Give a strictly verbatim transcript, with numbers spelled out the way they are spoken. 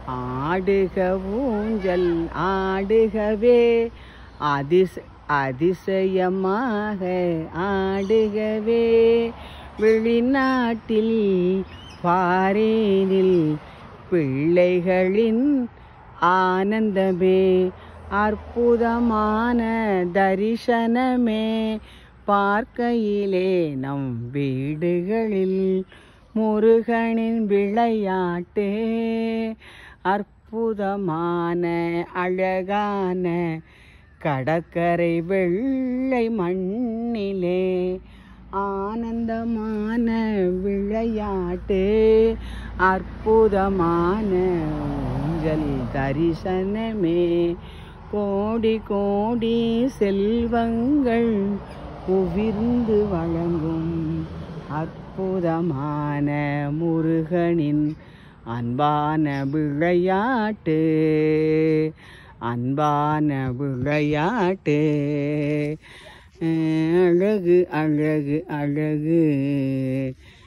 ஆடுக ஊஞ்சல் ஆடுகவே அதிச அதிசயமாக ஆடுகவே வெளிநாட்டில் பாரேனில் பிள்ளைகளின் ஆனந்தமே அற்புதமான தரிசனமே பார்க்கையிலே நம் வீடுகளில் முருகனின் விளையாட்டே அற்புதமான அழகான கடற்கரை வெள்ளை மண்ணிலே ஆனந்தமான விளையாட்டு அற்புதமான ஊஞ்சல் தரிசனமே கோடி கோடி செல்வங்கள் குவிந்து வழங்கும் அற்புதமான முருகனின் அன்பான விளையாட்டு அன்பான விளையாட்டு அழகு அழகு அழகு